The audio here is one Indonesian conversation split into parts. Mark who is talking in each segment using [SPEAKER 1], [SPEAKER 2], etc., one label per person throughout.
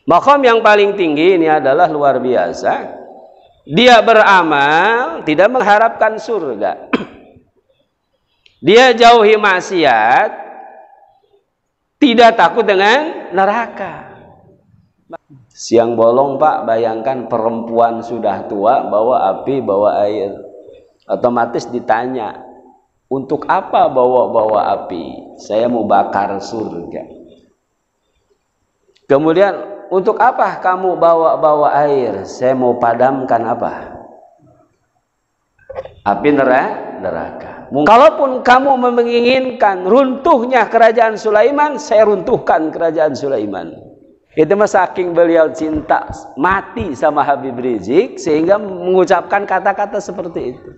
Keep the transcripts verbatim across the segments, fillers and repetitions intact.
[SPEAKER 1] Maqam yang paling tinggi ini adalah luar biasa. Dia beramal tidak mengharapkan surga. Dia jauhi maksiat, tidak takut dengan neraka. Siang bolong Pak, bayangkan perempuan sudah tua bawa api, bawa air. Otomatis ditanya, untuk apa bawa-bawa api? Saya mau bakar surga. Kemudian, untuk apa kamu bawa-bawa air? Saya mau padamkan apa? Api neraka. Kalaupun kamu menginginkan runtuhnya kerajaan Sulaiman, saya runtuhkan kerajaan Sulaiman. Itu mah saking beliau cinta mati sama Habib Rizik sehingga mengucapkan kata-kata seperti itu.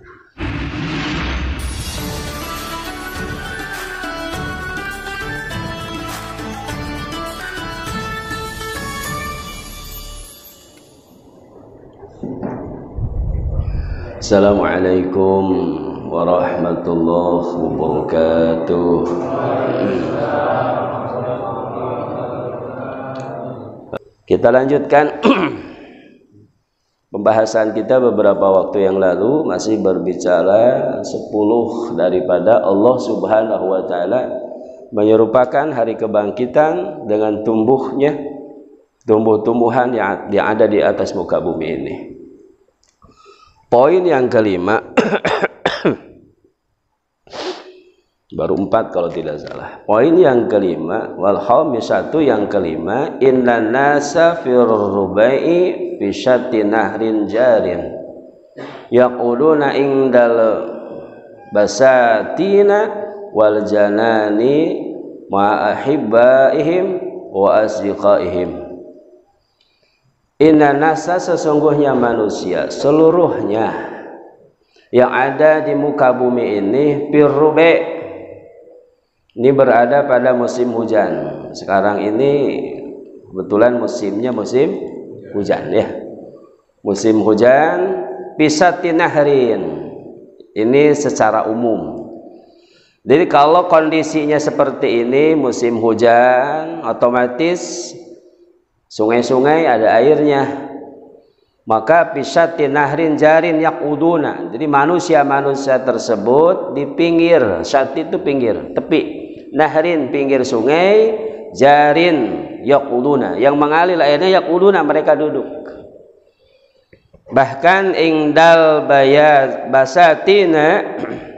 [SPEAKER 1] Assalamualaikum warahmatullahi wabarakatuh. Kita lanjutkan pembahasan kita beberapa waktu yang lalu, masih berbicara sepuluh daripada Allah Subhanahu wa taala menyerupakan hari kebangkitan dengan tumbuhnya tumbuh-tumbuhan yang ada di atas muka bumi ini. Poin yang kelima baru empat kalau tidak salah. Poin yang kelima, wal khamisatu yang kelima, innan nasa fir rubai fi syatti nahrin jarin yaquluna indal basatina wal janani ma ahibbaihim wa asdiqaihim. Inna nasa, sesungguhnya manusia seluruhnya yang ada di muka bumi ini firrubai, ini berada pada musim hujan. Sekarang ini kebetulan musimnya musim hujan ya. Musim hujan pisati nahrin. Ini secara umum. Jadi kalau kondisinya seperti ini musim hujan, otomatis sungai-sungai ada airnya. Maka pisati nahrin jarin yaquduna. Jadi manusia-manusia tersebut di pinggir, syati itu pinggir, tepi. Nahrin pinggir sungai, jarin yaquduna, yang mengalir airnya yaquduna, mereka duduk. Bahkan ingdal bayat basatina,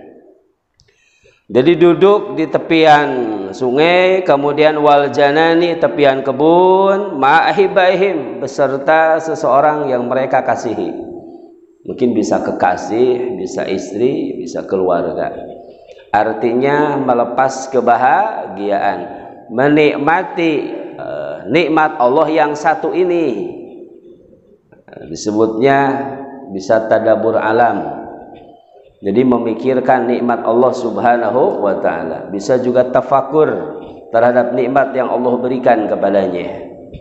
[SPEAKER 1] jadi duduk di tepian sungai, kemudian wal janani, tepian kebun, ma'ahibaihim, beserta seseorang yang mereka kasihi. Mungkin bisa kekasih, bisa istri, bisa keluarga. Artinya melepas kebahagiaan, menikmati uh, nikmat Allah yang satu ini. Disebutnya bisa tadabur alam. Jadi memikirkan nikmat Allah Subhanahu wa taala. Bisa juga tafakur terhadap nikmat yang Allah berikan kepadanya.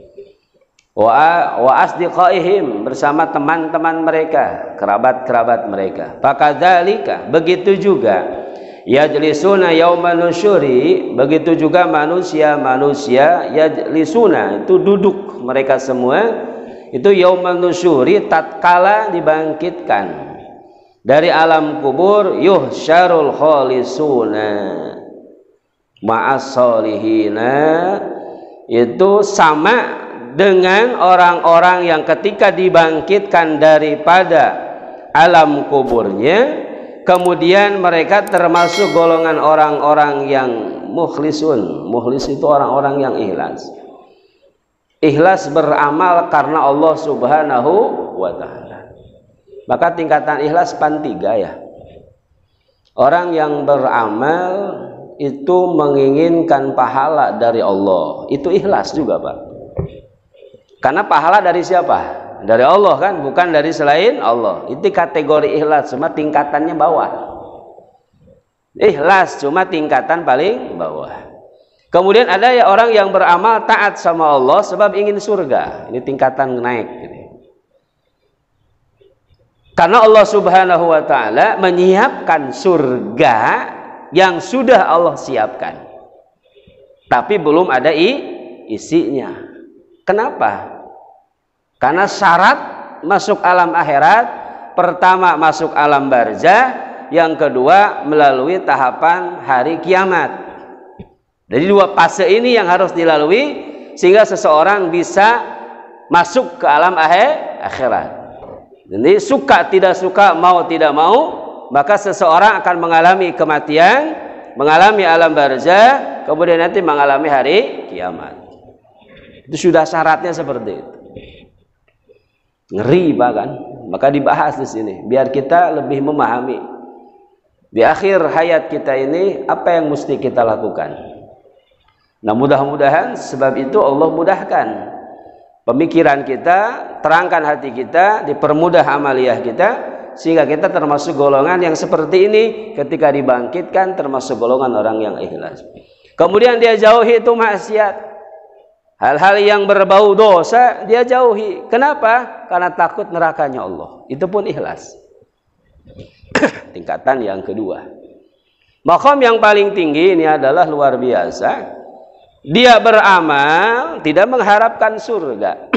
[SPEAKER 1] Wa wa asdiqaihim, bersama teman-teman mereka, kerabat-kerabat mereka. Fakadzalika, begitu juga yajlisuna yauman nusyuri, begitu juga manusia-manusia yajlisuna, itu duduk mereka semua itu yauman nusyuri, tatkala dibangkitkan dari alam kubur, yuhsyarul khalisuna ma'as solihina, itu sama dengan orang-orang yang ketika dibangkitkan daripada alam kuburnya, kemudian mereka termasuk golongan orang-orang yang mukhlisun. Mukhlis itu orang-orang yang ikhlas. Ikhlas beramal karena Allah Subhanahu wa ta'ala. Maka tingkatan ikhlas pan tiga ya. Orang yang beramal itu menginginkan pahala dari Allah, itu ikhlas juga Pak. Karena pahala dari siapa? Dari Allah kan, bukan dari selain Allah. Itu kategori ikhlas, cuma tingkatannya bawah. Ikhlas cuma tingkatan paling bawah. Kemudian ada ya orang yang beramal taat sama Allah sebab ingin surga. Ini tingkatan naik. Karena Allah Subhanahu wa ta'ala menyiapkan surga yang sudah Allah siapkan, tapi belum ada isinya. Kenapa? Karena syarat masuk alam akhirat, pertama masuk alam barzah, yang kedua melalui tahapan hari kiamat. Jadi dua fase ini yang harus dilalui sehingga seseorang bisa masuk ke alam akhirat. Jadi suka tidak suka, mau tidak mau, maka seseorang akan mengalami kematian, mengalami alam barzah, kemudian nanti mengalami hari kiamat. Itu sudah syaratnya seperti itu. Ngeri bahkan, maka dibahas di sini biar kita lebih memahami di akhir hayat kita ini apa yang mesti kita lakukan. Nah, mudah-mudahan sebab itu Allah mudahkan pemikiran kita, terangkan hati kita, dipermudah amaliyah kita, sehingga kita termasuk golongan yang seperti ini ketika dibangkitkan, termasuk golongan orang yang ikhlas. Kemudian dia jauhi itu maksiat. Hal-hal yang berbau dosa dia jauhi. Kenapa? Karena takut nerakanya Allah. Itu pun ikhlas. Tingkatan yang kedua. Maqam yang paling tinggi ini adalah luar biasa. Dia beramal tidak mengharapkan surga.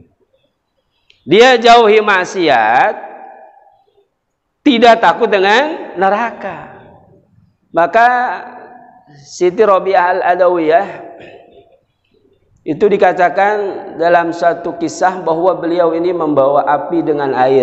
[SPEAKER 1] Dia jauhi maksiat, tidak takut dengan neraka. Maka Siti Rabi'ah Al-Adawiyah itu dikatakan dalam satu kisah bahwa beliau ini membawa api dengan air.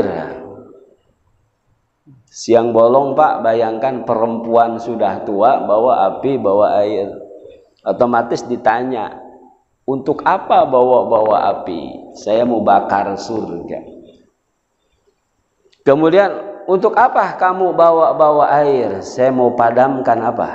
[SPEAKER 1] Siang bolong Pak, bayangkan perempuan sudah tua bawa api, bawa air. Otomatis ditanya, untuk apa bawa-bawa api? Saya mau bakar surga. Kemudian, untuk apa kamu bawa-bawa air? Saya mau padamkan apa?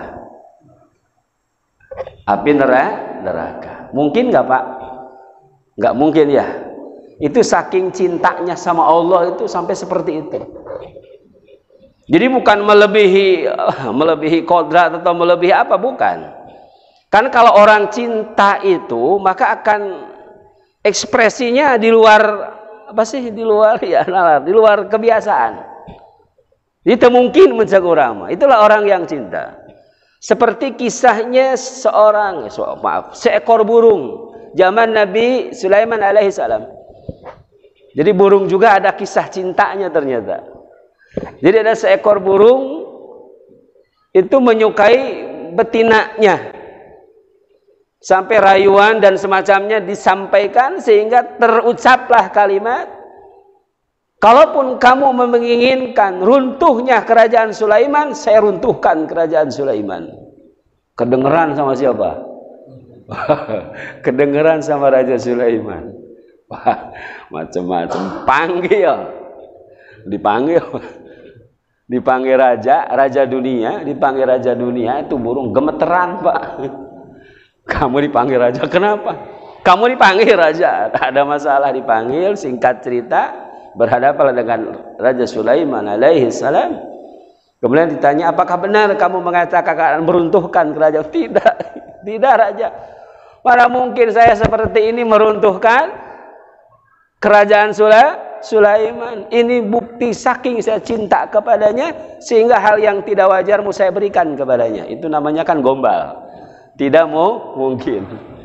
[SPEAKER 1] Api neraka. Mungkin nggak Pak? Nggak mungkin ya. Itu saking cintanya sama Allah itu sampai seperti itu. Jadi bukan melebihi melebihi kodrat atau melebihi apa, bukan. Kan kalau orang cinta itu maka akan ekspresinya di luar apa sih? Di luar ya, di luar kebiasaan. Itu mungkin mencakurama. Itulah orang yang cinta. Seperti kisahnya seorang, so, maaf, seekor burung zaman Nabi Sulaiman alaihissalam. Jadi burung juga ada kisah cintanya ternyata. Jadi ada seekor burung itu menyukai betinanya. Sampai rayuan dan semacamnya disampaikan sehingga terucaplah kalimat, kalaupun kamu menginginkan runtuhnya kerajaan Sulaiman, saya runtuhkan kerajaan Sulaiman. Kedengeran sama siapa? Kedengeran sama Raja Sulaiman. Wah, macam-macam. Panggil. Dipanggil. Dipanggil raja, raja dunia, dipanggil raja dunia, itu burung gemeteran, Pak. Kamu dipanggil raja, kenapa? Kamu dipanggil raja, ada masalah dipanggil, singkat cerita, berhadapan dengan Raja Sulaiman alaihi salam. Kemudian ditanya, apakah benar kamu mengatakan akan meruntuhkan kerajaan? Tidak, tidak raja. Mana mungkin saya seperti ini meruntuhkan kerajaan Sulaiman. Ini bukti saking saya cinta kepadanya, sehingga hal yang tidak wajar mau saya berikan kepadanya. Itu namanya kan gombal. Tidak mau mungkin.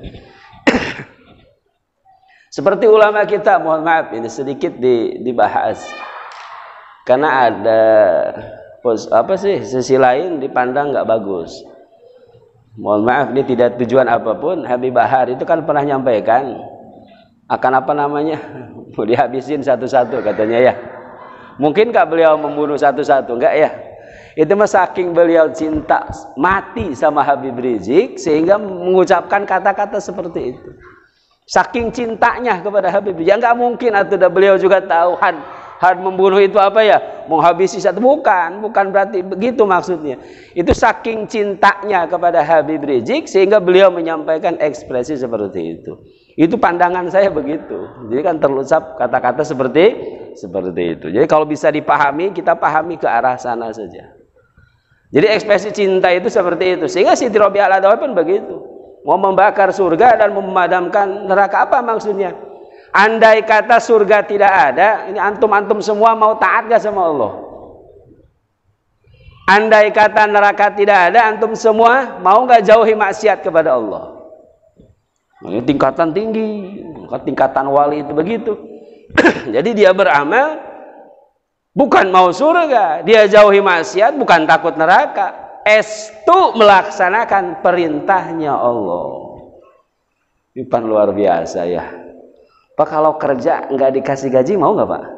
[SPEAKER 1] Seperti ulama kita, mohon maaf ini sedikit di, dibahas. Karena ada apa sih sisi lain dipandang nggak bagus. Mohon maaf, ini tidak tujuan apapun. Habib Bahar itu kan pernah nyampaikan akan apa namanya, mau dihabisin satu-satu katanya ya. Mungkinkah beliau membunuh satu-satu? Enggak ya. Itu mah saking beliau cinta mati sama Habib Rizik sehingga mengucapkan kata-kata seperti itu. Saking cintanya kepada Habib Rizik. Ya nggak mungkin atau beliau juga tahu had had membunuh itu apa ya? Menghabisi satu, bukan, bukan berarti begitu maksudnya. Itu saking cintanya kepada Habib Rizik sehingga beliau menyampaikan ekspresi seperti itu. Itu pandangan saya begitu. Jadi kan terucap kata-kata seperti seperti itu. Jadi kalau bisa dipahami, kita pahami ke arah sana saja. Jadi ekspresi cinta itu seperti itu. Sehingga Siti Rabi'ah Al-Adawiyah pun begitu. Mau membakar surga dan memadamkan neraka, apa maksudnya? Andai kata surga tidak ada, ini antum-antum semua mau taat gak sama Allah? Andai kata neraka tidak ada, antum semua mau gak jauhi maksiat kepada Allah? Ini tingkatan tinggi. tingkatan wali itu begitu. Jadi dia beramal bukan mau surga, dia jauhi maksiat bukan takut neraka, estu melaksanakan perintahnya Allah. Ini pan luar biasa ya. Pak kalau kerja nggak dikasih gaji mau nggak Pak?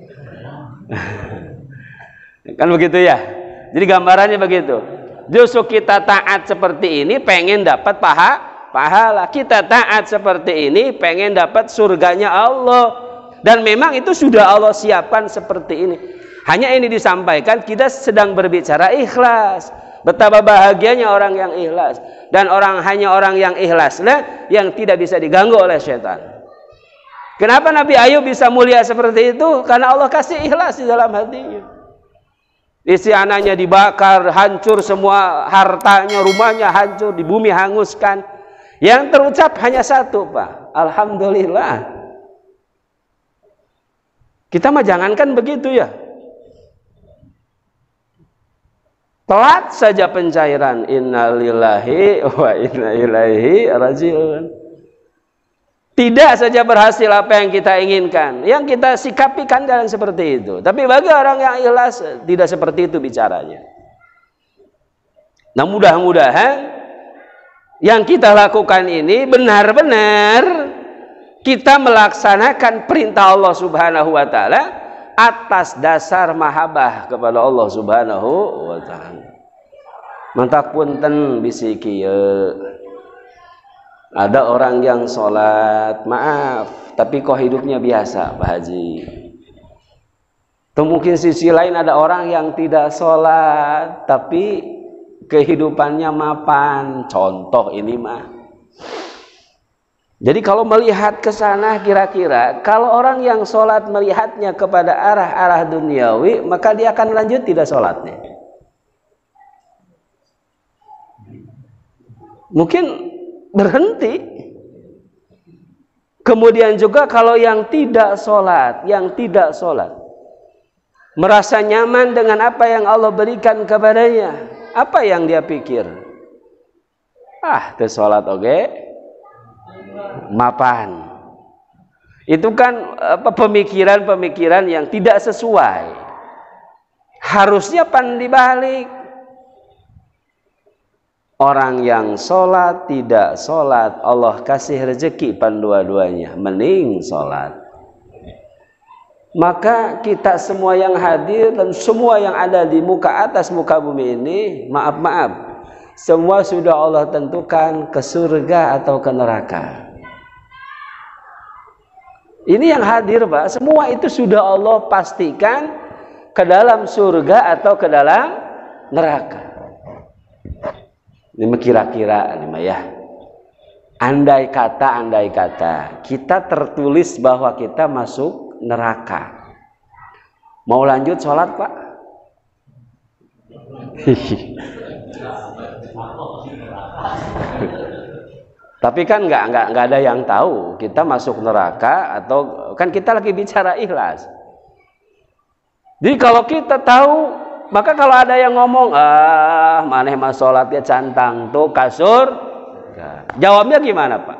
[SPEAKER 1] Kan begitu ya. Jadi gambarannya begitu. Justru kita taat seperti ini pengen dapat paha, pahala. Kita taat seperti ini pengen dapat surganya Allah. Dan memang itu sudah Allah siapkan seperti ini. Hanya ini disampaikan kita sedang berbicara ikhlas. Betapa bahagianya orang yang ikhlas. Dan orang hanya orang yang ikhlaslah yang tidak bisa diganggu oleh syaitan. Kenapa Nabi Ayub bisa mulia seperti itu? Karena Allah kasih ikhlas di dalam hatinya. Istri anaknya dibakar, hancur semua hartanya, rumahnya hancur, di bumi hanguskan. Yang terucap hanya satu Pak, alhamdulillah. Kita mah jangankan begitu ya. Telat saja pencairan, innalillahi wa inna ilaihi raji'un. Tidak saja berhasil apa yang kita inginkan, yang kita sikapi kan dalam seperti itu. Tapi bagi orang yang ikhlas tidak seperti itu bicaranya. Nah mudah-mudahan yang kita lakukan ini benar-benar kita melaksanakan perintah Allah Subhanahu wa taala atas dasar mahabbah kepada Allah Subhanahu wa taala. Mantap punten bisi kieu. Ada orang yang sholat, maaf, tapi kok hidupnya biasa, Pak Haji. Atau mungkin sisi lain ada orang yang tidak sholat, tapi kehidupannya mapan. Contoh ini mah. Jadi kalau melihat ke sana kira-kira, kalau orang yang sholat melihatnya kepada arah-arah duniawi, maka dia akan lanjut tidak sholatnya. Mungkin berhenti. Kemudian juga kalau yang tidak sholat, yang tidak sholat, merasa nyaman dengan apa yang Allah berikan kepadanya, apa yang dia pikir? Ah, teu sholat oge, mapan. Itu kan apa pemikiran-pemikiran yang tidak sesuai. Harusnya pan dibalik. Orang yang sholat tidak sholat, Allah kasih rezeki pan dua-duanya, mending sholat. Maka kita semua yang hadir dan semua yang ada di muka atas muka bumi ini, maaf-maaf, semua sudah Allah tentukan ke surga atau ke neraka. Ini yang hadir Pak, semua itu sudah Allah pastikan ke dalam surga atau ke dalam neraka. Ini kira-kira ini ya. Andai kata, andai kata kita tertulis bahwa kita masuk neraka. Mau lanjut sholat Pak? Tapi kan nggak nggak nggak ada yang tahu kita masuk neraka atau kan kita lagi bicara ikhlas. Jadi kalau kita tahu, maka kalau ada yang ngomong, ah maneh mah sholatnya cantang tuh kasur, jawabnya gimana Pak?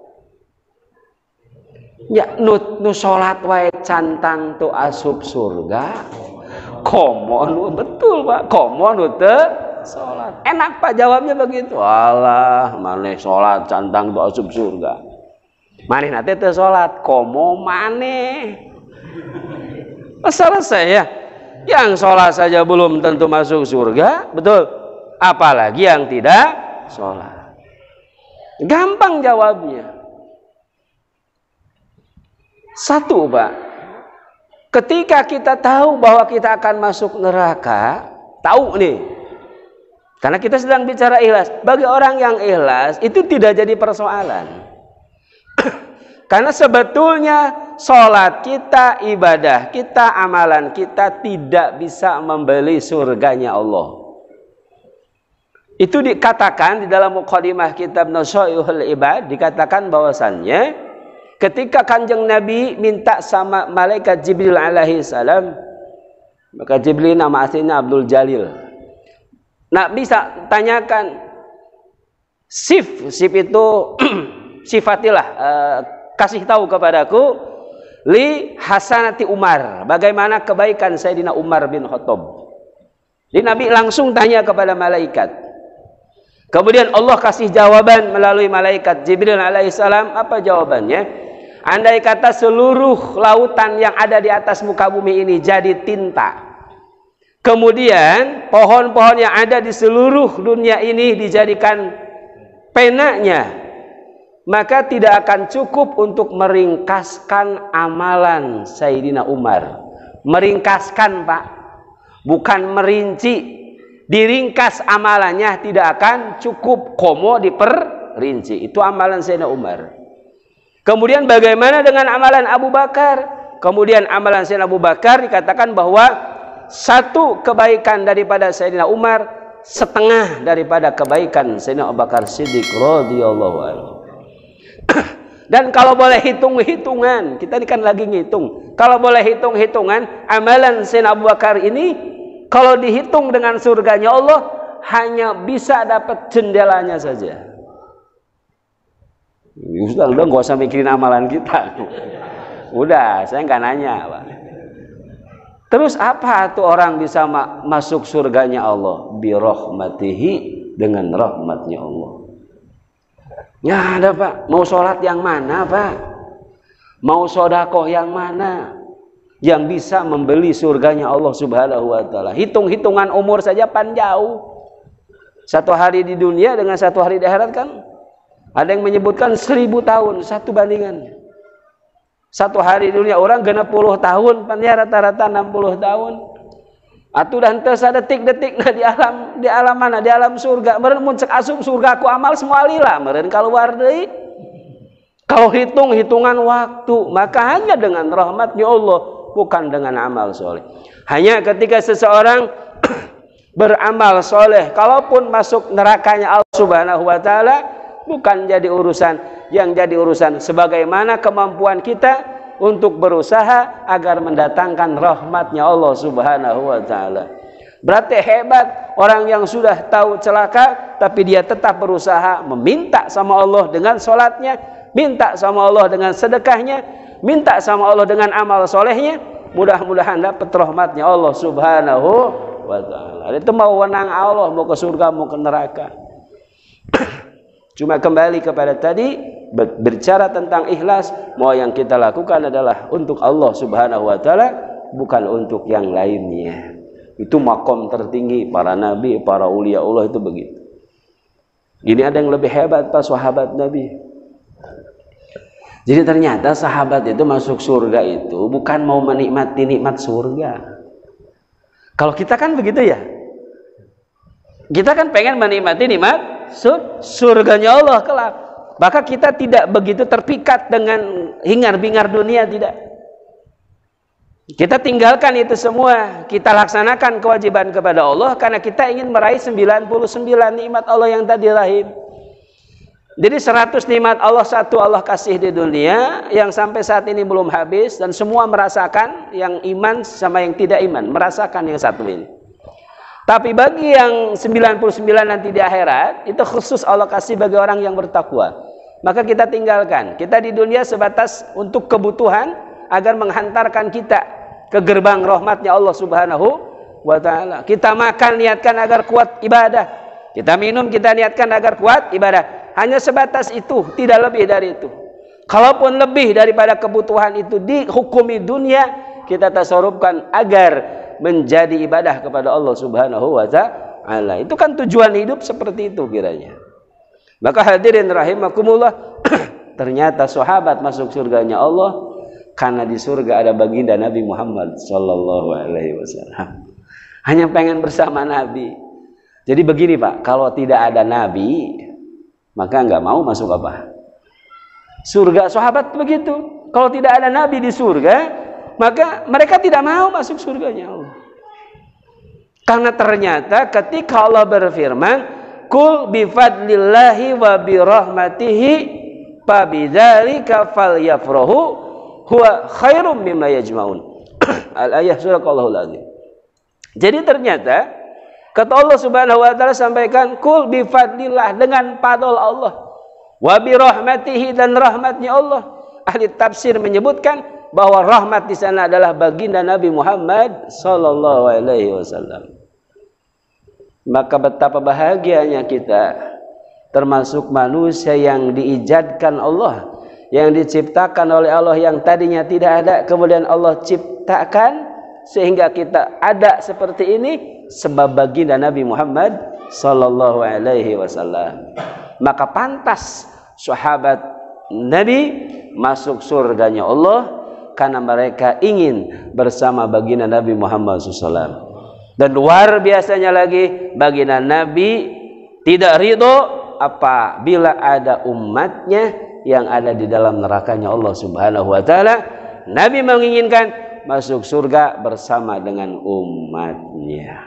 [SPEAKER 1] Ya nu, nu sholat wae cantang tuh asup surga, komo nu betul Pak, komo nu teu sholat. Enak Pak jawabnya begitu. Alah maneh sholat cantang tuh asup surga. Maneh nate teu sholat, komo maneh. Selesai ya. Yang sholat saja belum tentu masuk surga, betul? Apalagi yang tidak sholat. Gampang jawabnya. Satu Pak, ketika kita tahu bahwa kita akan masuk neraka, tahu nih, karena kita sedang bicara ikhlas. Bagi orang yang ikhlas itu tidak jadi persoalan. Karena sebetulnya sholat kita, ibadah kita, amalan kita tidak bisa membeli surganya Allah. Itu dikatakan di dalam muqaddimah kitab Nasaihul Ibad, dikatakan bahwasannya ketika Kanjeng Nabi minta sama malaikat Jibril alaihi salam, maka Jibril nama aslinya Abdul Jalil. Nah bisa tanyakan sif, sif itu sifatilah uh, kasih tahu kepadaku li hasanati Umar, bagaimana kebaikan Sayyidina Umar bin Khattab. Jadi Nabi langsung tanya kepada malaikat. Kemudian Allah kasih jawaban melalui malaikat Jibril alaihissalam. Apa jawabannya? Andai kata seluruh lautan yang ada di atas muka bumi ini jadi tinta, kemudian pohon-pohon yang ada di seluruh dunia ini dijadikan penanya, maka tidak akan cukup untuk meringkaskan amalan Sayyidina Umar. Meringkaskan, Pak, bukan merinci. Diringkas amalannya tidak akan cukup, komo diperinci. Itu amalan Sayyidina Umar. Kemudian bagaimana dengan amalan Abu Bakar? Kemudian amalan Sayyidina Abu Bakar dikatakan bahwa satu kebaikan daripada Sayyidina Umar setengah daripada kebaikan Sayyidina Abu Bakar Siddiq radhiyallahu anhu. Dan kalau boleh hitung-hitungan, kita ini kan lagi ngitung. Kalau boleh hitung-hitungan, amalan Sayyidina Abu Bakar ini kalau dihitung dengan surganya Allah hanya bisa dapat jendelanya saja. Ustaz, udah nggak usah mikirin amalan kita. Udah, saya nggak nanya, Pak. Terus apa tuh orang bisa ma masuk surganya Allah? Birahmatihi, dengan rahmatnya Allah. Ya ada, Pak. Mau sholat yang mana, Pak? Mau sodakoh yang mana? Yang bisa membeli surganya Allah subhanahu wa ta'ala. Hitung-hitungan umur saja pan jauh. Satu hari di dunia dengan satu hari di akhirat kan ada yang menyebutkan seribu tahun, satu bandingan. Satu hari di dunia orang genap puluh tahun, pan ya rata-rata enam puluh tahun. Atuh dan teu sadetik-detik nah di alam di alam mana? Di alam surga. Meureun mun cek asup surga ku amal semua lila, meureun kaluar deui. Kalau hitung-hitungan waktu, maka hanya dengan rahmatnya Allah, bukan dengan amal soleh. Hanya ketika seseorang beramal soleh, kalaupun masuk nerakanya Allah subhanahu wa ta'ala, bukan jadi urusan. Yang jadi urusan sebagaimana kemampuan kita untuk berusaha agar mendatangkan rahmatnya Allah subhanahu wa ta'ala. Berarti hebat orang yang sudah tahu celaka, tapi dia tetap berusaha meminta sama Allah dengan sholatnya, minta sama Allah dengan sedekahnya, minta sama Allah dengan amal solehnya. Mudah-mudahan dapat rahmatnya Allah subhanahu wa ta'ala. Itu mau wenang Allah, mau ke surga, mau ke neraka. Cuma kembali kepada tadi, berbicara tentang ikhlas, mau yang kita lakukan adalah untuk Allah subhanahu wa ta'ala, bukan untuk yang lainnya. Itu makom tertinggi para nabi, para ulia Allah itu begitu. Ini ada yang lebih hebat, Pak, sahabat Nabi. Jadi ternyata sahabat itu masuk surga itu bukan mau menikmati nikmat surga. Kalau kita kan begitu ya. Kita kan pengen menikmati nikmat sur surganya Allah kelak. Maka kita tidak begitu terpikat dengan hingar-bingar dunia, tidak. Kita tinggalkan itu semua. Kita laksanakan kewajiban kepada Allah karena kita ingin meraih sembilan puluh sembilan nikmat Allah yang tadi rahim. Jadi seratus nikmat Allah, satu Allah kasih di dunia yang sampai saat ini belum habis, dan semua merasakan, yang iman sama yang tidak iman merasakan yang satu ini. Tapi bagi yang sembilan puluh sembilan nanti di akhirat, itu khusus Allah kasih bagi orang yang bertakwa. Maka kita tinggalkan. Kita di dunia sebatas untuk kebutuhan agar menghantarkan kita ke gerbang rahmatnya Allah subhanahu wa ta'ala. Kita makan niatkan agar kuat ibadah. Kita minum kita niatkan agar kuat ibadah. Hanya sebatas itu, tidak lebih dari itu. Kalaupun lebih daripada kebutuhan itu dihukumi dunia, kita tasarrufkan agar menjadi ibadah kepada Allah subhanahu wa ta'ala. Itu kan tujuan hidup seperti itu kiranya. Maka hadirin rahimakumullah, ternyata sahabat masuk surganya Allah karena di surga ada baginda Nabi Muhammad sallallahu alaihi wasallam. Hanya pengen bersama Nabi. Jadi begini, Pak, kalau tidak ada Nabi, maka nggak mau masuk apa? Surga. Sahabat begitu. Kalau tidak ada Nabi di surga, maka mereka tidak mau masuk surganya Allah. Karena ternyata ketika Allah berfirman, "Qul bifadlillahi wa birahmatihi fabidzalika falyafrahu huwa khairum mimma yajmaun." Al-ayah surah Allahul Azim. Jadi ternyata kata Allah subhanahu wa ta'ala sampaikan, "Qul bifadlillah," dengan fadl Allah, "wa birahmatihi," dan rahmatnya Allah. ahli tafsir menyebutkan bahwa rahmat di sana adalah baginda Nabi Muhammad sallallahu alaihi wasallam. Maka betapa bahagianya kita termasuk manusia yang diijadkan Allah, yang diciptakan oleh Allah, yang tadinya tidak ada kemudian Allah ciptakan sehingga kita ada seperti ini sebab baginda Nabi Muhammad sallallahu alaihi wasallam. Maka pantas sahabat Nabi masuk surganya Allah karena mereka ingin bersama baginda Nabi Muhammad sallallahu alaihi wasallam. Dan luar biasanya lagi, baginda Nabi tidak ridho apabila ada umatnya yang ada di dalam nerakanya Allah Subhanahu wa taala. Nabi menginginkan masuk surga bersama dengan umatnya.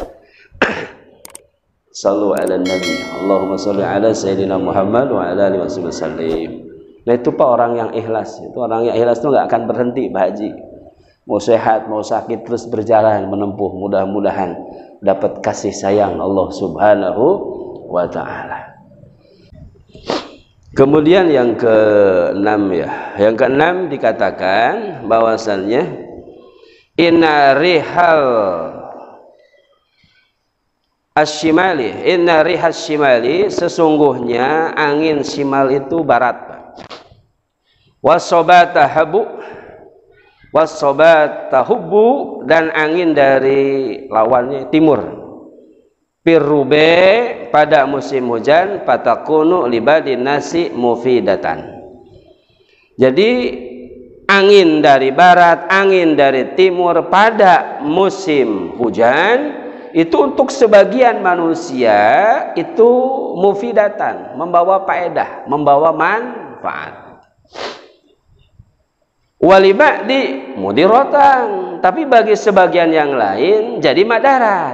[SPEAKER 1] Sallu ala Nabi. Allahumma salli ala Sayyidina Muhammad wa ala alihi wasallam. Nah itu Pak orang yang ikhlas. Itu orang yang ikhlas itu nggak akan berhenti Pak Haji. Mau sehat, mau sakit terus berjalan menempuh. Mudah-mudahan dapat kasih sayang Allah Subhanahu wa taala. Kemudian yang keenam ya. Yang keenam dikatakan bahwasannya inna rihal Asyimali, inna rihas shimali, sesungguhnya angin shimal itu barat. Wasobata habu, wasobata hubu, dan angin dari lawannya timur. Pirrube, pada musim hujan, patakunu libadin nasi mufidatan. Jadi angin dari barat, angin dari timur pada musim hujan itu untuk sebagian manusia itu mufidatan, membawa faedah, membawa manfaat. Waliba'di mudiratan, tapi bagi sebagian yang lain jadi madarat.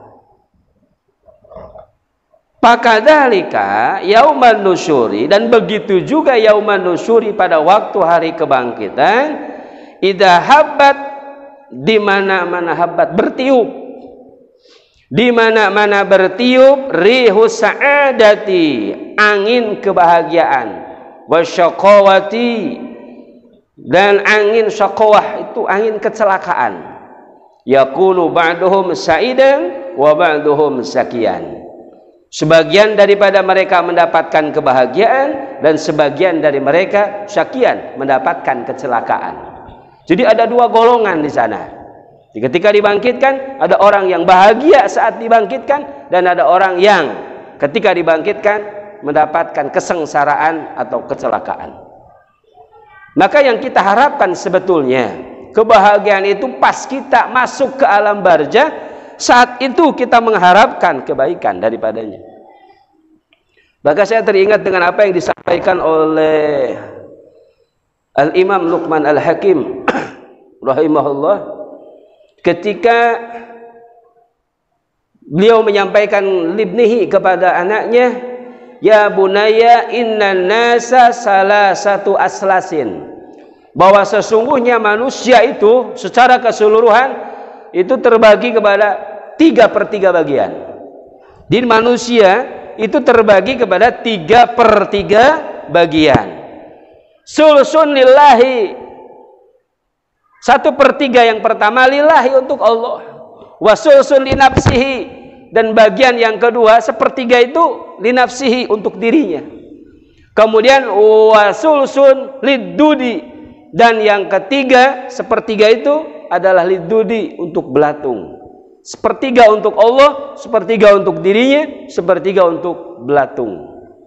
[SPEAKER 1] Pakadzalika yauman nusyuri, dan begitu juga yauman nusyuri pada waktu hari kebangkitan, idza habbat, di mana-mana habbat bertiup, di mana-mana bertiup rihus sa'adati, angin kebahagiaan, wasyaqawati, dan angin syaqawah itu angin kecelakaan. Yakunu ba'duhum sa'idan wa ba'duhum sakian. Sebagian daripada mereka mendapatkan kebahagiaan dan sebagian dari mereka syakian, mendapatkan kecelakaan. Jadi ada dua golongan di sana. Ketika dibangkitkan, ada orang yang bahagia saat dibangkitkan, dan ada orang yang ketika dibangkitkan mendapatkan kesengsaraan atau kecelakaan. Maka yang kita harapkan sebetulnya, kebahagiaan itu pas kita masuk ke alam barzah, saat itu kita mengharapkan kebaikan daripadanya. Maka saya teringat dengan apa yang disampaikan oleh Al-Imam Luqman Al-Hakim rahimahullah, ketika beliau menyampaikan libnihi kepada anaknya, ya bunaya innan nasa salah satu aslasin, bahwa sesungguhnya manusia itu secara keseluruhan itu terbagi kepada tiga per tiga bagian. Di manusia itu terbagi kepada tiga per tiga bagian. Sulsun lillahi, satu per tiga yang pertama lillahi, untuk Allah. Wasulsun linafsihi, dan bagian yang kedua sepertiga itu linafsihi, untuk dirinya. Kemudian wasulsun lidudi, dan yang ketiga sepertiga itu adalah lidudi, untuk belatung. Sepertiga untuk Allah, sepertiga untuk dirinya, sepertiga untuk belatung.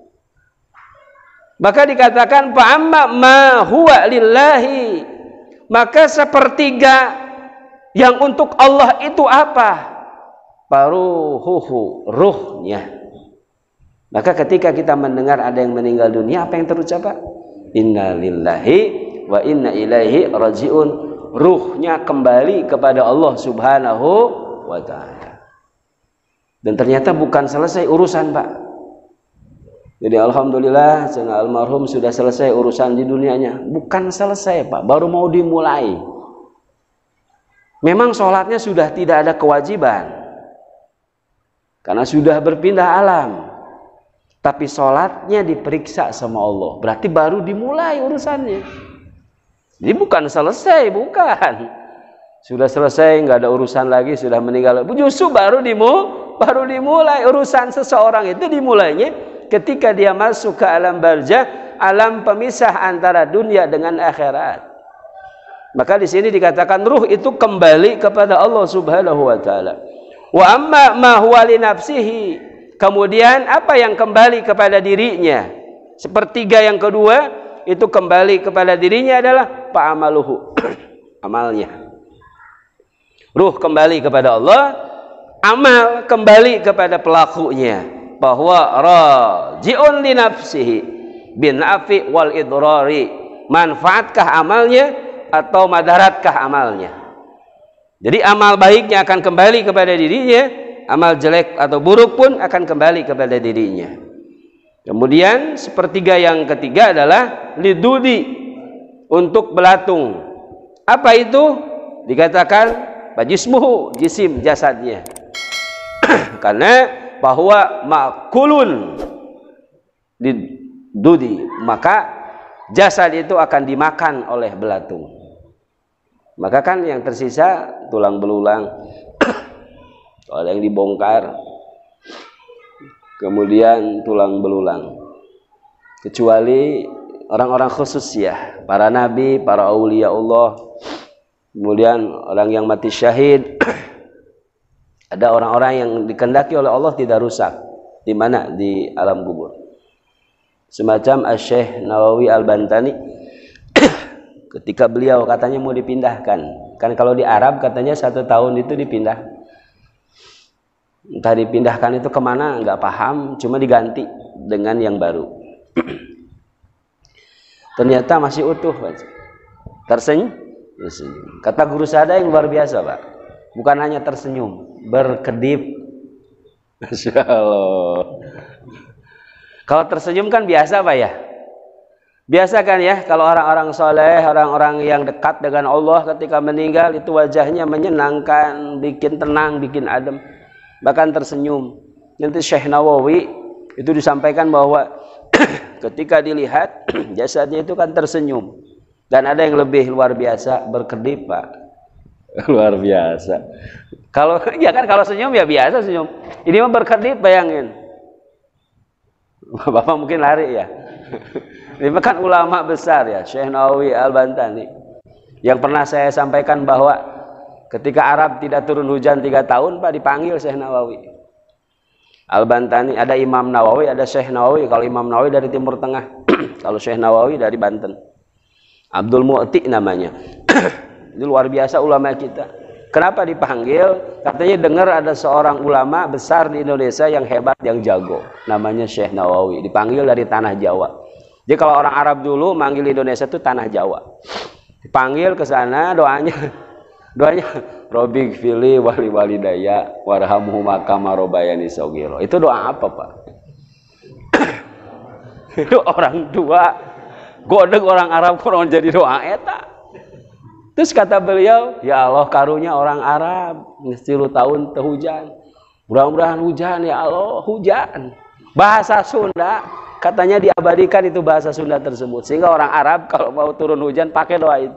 [SPEAKER 1] Maka dikatakan fa'amma ma huwa lillahi, maka sepertiga yang untuk Allah itu apa? Paruhuhu, ruhnya. Maka ketika kita mendengar ada yang meninggal dunia, apa yang terucap? Inna lillahi wa inna ilaihi rajiun. Ruhnya kembali kepada Allah Subhanahu wa ta'ala. Dan ternyata bukan selesai urusan, Pak. Jadi alhamdulillah sana almarhum sudah selesai urusan di dunianya. Bukan selesai, Pak, baru mau dimulai. Memang sholatnya sudah tidak ada kewajiban karena sudah berpindah alam. tapi sholatnya diperiksa sama Allah, berarti baru dimulai urusannya. Jadi bukan selesai, bukan. Sudah selesai, nggak ada urusan lagi, sudah meninggal. Justru baru dimulai, baru dimulai urusan seseorang itu dimulainya ketika dia masuk ke alam barzakh, alam pemisah antara dunia dengan akhirat. Maka di sini dikatakan ruh itu kembali kepada Allah Subhanahu wa taala. Wa amma ma huwa li nafsihi. Kemudian apa yang kembali kepada dirinya? Sepertiga yang kedua itu kembali kepada dirinya adalah fa'amaluhu. Amalnya. Ruh kembali kepada Allah, amal kembali kepada pelakunya. Bahwa raji'un li nafsihi bin nafi wal idrari. Manfaatkah amalnya atau madaratkah amalnya? Jadi amal baiknya akan kembali kepada dirinya, amal jelek atau buruk pun akan kembali kepada dirinya. Kemudian sepertiga yang ketiga adalah lidudi, untuk belatung. Apa itu? Dikatakan bajismuhu, jisim, jasadnya. Karena bahwa makulun lidudi, maka jasad itu akan dimakan oleh belatung. Maka kan yang tersisa tulang belulang, ada yang dibongkar, kemudian tulang belulang. Kecuali orang-orang khusus ya, para nabi, para aulia Allah, kemudian orang yang mati syahid. Ada orang-orang yang dikehendaki oleh Allah tidak rusak. Di mana? Di alam kubur. Semacam Asy-Syaikh Nawawi Al-Bantani, ketika beliau katanya mau dipindahkan. Kan kalau di Arab katanya satu tahun itu dipindah. Entah dipindahkan itu kemana nggak paham, cuma diganti dengan yang baru. Ternyata masih utuh, tersenyum. Kata guru saya yang luar biasa, Pak. Bukan hanya tersenyum, berkedip. Masya Allah. Kalau tersenyum kan biasa, Pak ya. Biasa kan ya, kalau orang-orang soleh, orang-orang yang dekat dengan Allah ketika meninggal itu wajahnya menyenangkan, bikin tenang, bikin adem, bahkan tersenyum. Nanti Syekh Nawawi itu disampaikan bahwa ketika dilihat jasadnya itu kan tersenyum. Dan ada yang lebih luar biasa, berkedip, Pak. Luar biasa. Kalau ya kan kalau senyum ya biasa senyum. Ini mah berkedip, bayangin. Bapak mungkin lari ya. Ini kan ulama besar ya, Syekh Nawawi Al-Bantani, yang pernah saya sampaikan bahwa ketika Arab tidak turun hujan tiga tahun, Pak, dipanggil Syekh Nawawi Al-Bantani. Ada Imam Nawawi, ada Syekh Nawawi. Kalau Imam Nawawi dari Timur Tengah, kalau Syekh Nawawi dari Banten. Abdul Mu'ti namanya. Itu luar biasa ulama kita. Kenapa dipanggil? Katanya dengar ada seorang ulama besar di Indonesia yang hebat, yang jago, namanya Syekh Nawawi. Dipanggil dari tanah Jawa. Jadi kalau orang Arab dulu manggil Indonesia itu tanah Jawa. Dipanggil ke sana, doanya doanya Robi fili wali walidaya warhamhuma kama robayani shogiro. Itu doa apa, Pak? Itu orang tua godeg orang Arab kurang jadi doa eta. Terus kata beliau, ya Allah karunya orang Arab sepuluh tahun terhujan, mudah-mudahan hujan ya Allah, hujan. Bahasa Sunda katanya diabadikan itu bahasa Sunda tersebut, sehingga orang Arab kalau mau turun hujan pakai doa itu.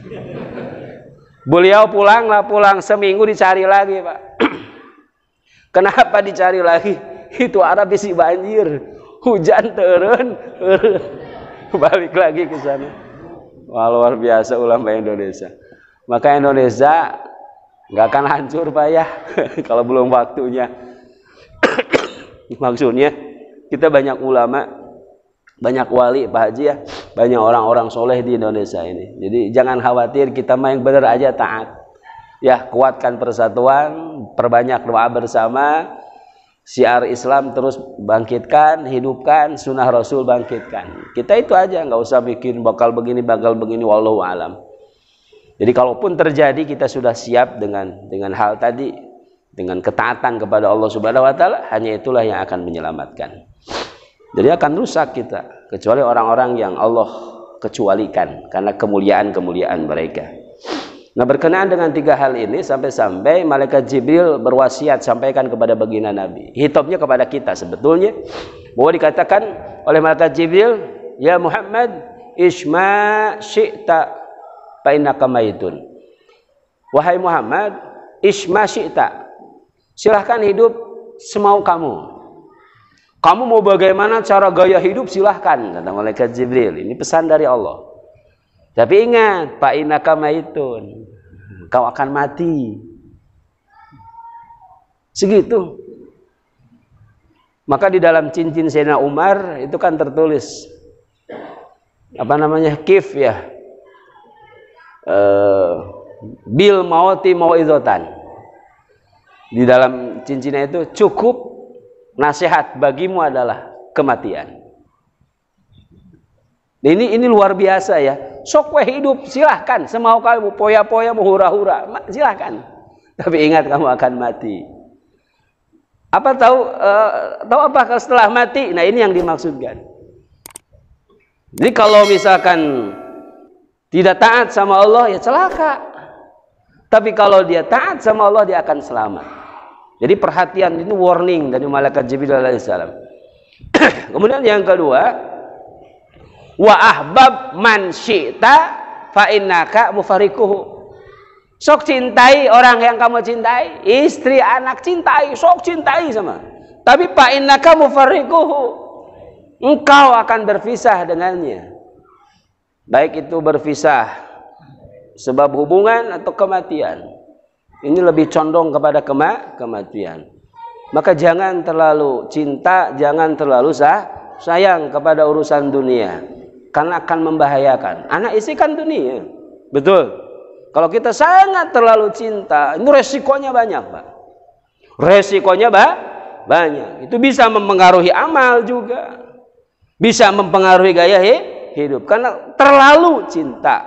[SPEAKER 1] Beliau pulang lah, pulang seminggu dicari lagi, Pak. Kenapa dicari lagi? Itu Arab isi banjir, hujan turun, balik lagi ke sana. Wah, luar biasa ulama Indonesia. Maka Indonesia nggak akan hancur, Pak ya, kalau belum waktunya. Maksudnya kita banyak ulama, banyak wali, Pak Haji ya, banyak orang-orang soleh di Indonesia ini. Jadi jangan khawatir, kita mah yang benar aja taat. Ya, kuatkan persatuan, perbanyak doa bersama, syiar Islam terus bangkitkan, hidupkan, sunnah Rasul bangkitkan. Kita itu aja, nggak usah bikin bakal begini, bakal begini, wallahu alam. Jadi kalaupun terjadi, kita sudah siap dengan dengan hal tadi, dengan ketaatan kepada Allah Subhanahu wa taala, hanya itulah yang akan menyelamatkan. Jadi akan rusak kita, kecuali orang-orang yang Allah kecualikan karena kemuliaan-kemuliaan mereka. Nah, berkenaan dengan tiga hal ini, sampai-sampai malaikat Jibril berwasiat sampaikan kepada baginda Nabi. Hitopnya kepada kita sebetulnya. Bahwa dikatakan oleh malaikat Jibril, ya Muhammad, isma syi'ta fa innaka maitun. Wahai Muhammad, isma syi'ta, silahkan hidup semau kamu. Kamu mau bagaimana cara gaya hidup silahkan, kata malaikat Jibril. Ini pesan dari Allah. Tapi ingat, fa innaka maitun, kau akan mati. Segitu. Maka di dalam cincin Sayyidina Umar itu kan tertulis apa namanya, kif ya, uh, bil mauti mau'izotan. Di dalam cincinnya itu cukup nasihat bagimu adalah kematian. Ini ini luar biasa ya. Sok we hidup silahkan, semau kamu, poya-poya, mau hura-hura, silahkan. Tapi ingat kamu akan mati. Apa tahu uh, tahu apa kalau setelah mati? Nah, ini yang dimaksudkan. Jadi kalau misalkan tidak taat sama Allah ya celaka. Tapi kalau dia taat sama Allah dia akan selamat. Jadi perhatian, ini warning dari malaikat Jibril alaihissalam. Kemudian yang kedua, wa ahbab man syi'ta fa innaka mufarikuhu. Sok cintai orang yang kamu cintai, istri, anak cintai, sok cintai sama. Tapi fa innaka mufarikuhu, engkau akan berpisah dengannya. Baik itu berpisah sebab hubungan atau kematian. Ini lebih condong kepada kema kematian. Maka jangan terlalu cinta, jangan terlalu sah, sayang kepada urusan dunia, karena akan membahayakan. Anak istri kan dunia, betul. Kalau kita sangat terlalu cinta, itu resikonya banyak, Pak. Resikonya bah, banyak. Itu bisa mempengaruhi amal juga, bisa mempengaruhi gaya hidup, karena terlalu cinta.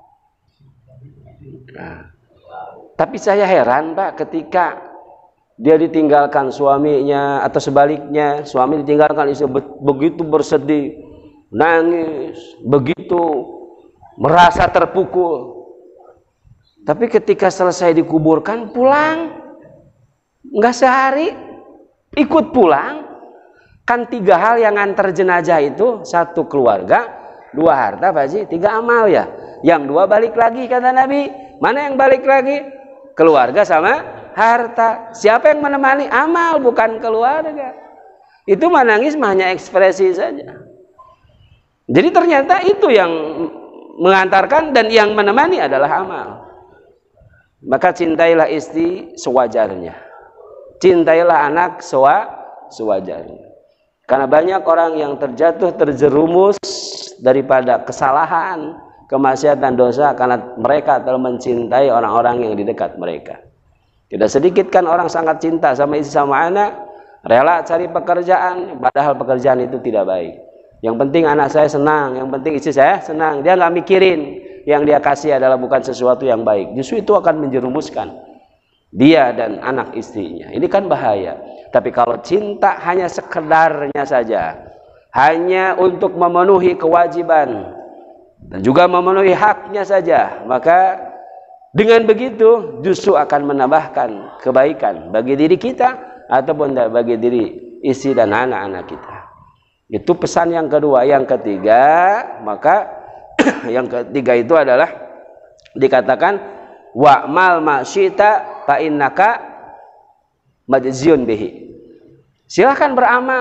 [SPEAKER 1] Nah, tapi saya heran, Pak, ketika dia ditinggalkan suaminya atau sebaliknya, suami ditinggalkan istri, begitu bersedih, nangis, begitu merasa terpukul. Tapi ketika selesai dikuburkan, pulang, nggak sehari, ikut pulang. Kan tiga hal yang antar jenazah itu, satu keluarga, dua harta, Pak Haji, tiga amal ya. Yang dua balik lagi, kata Nabi. Mana yang balik lagi? Keluarga sama harta. Siapa yang menemani? Amal, bukan keluarga. Itu menangis hanya ekspresi saja. Jadi ternyata itu yang mengantarkan dan yang menemani adalah amal. Maka cintailah istri sewajarnya, cintailah anak sewa, sewajarnya. Karena banyak orang yang terjatuh, terjerumus daripada kesalahan, kemaksiatan, dosa, karena mereka telah mencintai orang-orang yang di dekat mereka. Tidak sedikit kan orang sangat cinta sama istri sama anak, rela cari pekerjaan, padahal pekerjaan itu tidak baik. Yang penting anak saya senang, yang penting istri saya senang. Dia nggak mikirin yang dia kasih adalah bukan sesuatu yang baik. Justru itu akan menjerumuskan dia dan anak istrinya. Ini kan bahaya. Tapi kalau cinta hanya sekedarnya saja, hanya untuk memenuhi kewajiban dan juga memenuhi haknya saja, maka dengan begitu justru akan menambahkan kebaikan bagi diri kita ataupun bagi diri istri dan anak-anak kita. Itu pesan yang kedua. Yang ketiga, maka yang ketiga itu adalah dikatakan wa'mal ma'syita fa innaka majziyun bihi. Silahkan beramal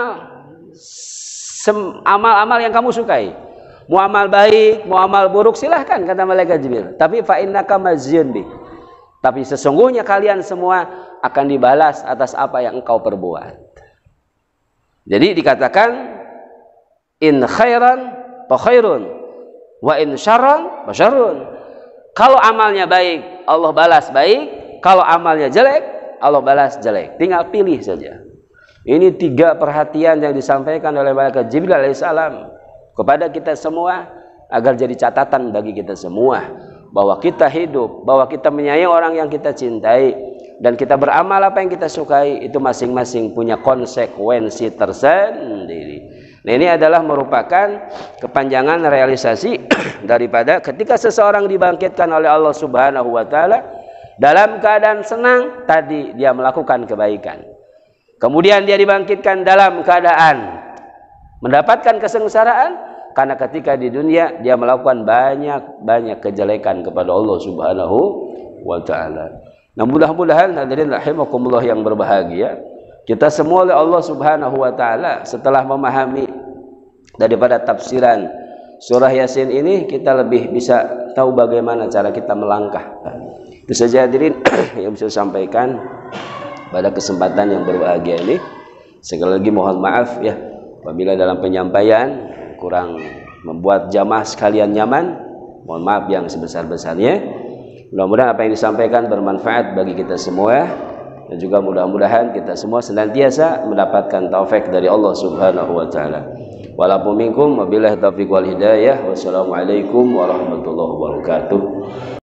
[SPEAKER 1] amal-amal yang kamu sukai. Mau amal baik, mau amal buruk silahkan, kata malaikat Jibril. Tapi fa innaka majziyun bihi. Tapi sesungguhnya kalian semua akan dibalas atas apa yang engkau perbuat. Jadi dikatakan in khairan fa khairun wa in syarran fa syarrun. Kalau amalnya baik, Allah balas baik. Kalau amalnya jelek, Allah balas jelek. Tinggal pilih saja. Ini tiga perhatian yang disampaikan oleh malaikat Jibril alaihissalam kepada kita semua, agar jadi catatan bagi kita semua bahwa kita hidup, bahwa kita menyayangi orang yang kita cintai, dan kita beramal apa yang kita sukai, itu masing-masing punya konsekuensi tersendiri. Nah, ini adalah merupakan kepanjangan realisasi daripada ketika seseorang dibangkitkan oleh Allah Subhanahu wa taala dalam keadaan senang, tadi dia melakukan kebaikan. Kemudian dia dibangkitkan dalam keadaan mendapatkan kesengsaraan karena ketika di dunia dia melakukan banyak-banyak kejelekan kepada Allah Subhanahu wa taala. Nah, mudah-mudahan hadirin rahimakumullah yang berbahagia, kita semua oleh Allah Subhanahu wa taala setelah memahami daripada tafsiran surah Yasin ini, kita lebih bisa tahu bagaimana cara kita melangkah. Itu saja hadirin yang bisa sampaikan pada kesempatan yang berbahagia ini. Sekali lagi mohon maaf ya apabila dalam penyampaian kurang membuat jamaah sekalian nyaman. Mohon maaf yang sebesar-besarnya. Mudah-mudahan apa yang disampaikan bermanfaat bagi kita semua, dan juga mudah-mudahan kita semua senantiasa mendapatkan taufik dari Allah Subhanahu wa taala. Walaupun minkum wabillahi taufiq wal hidayah. Wassalamualaikum warahmatullahi wabarakatuh.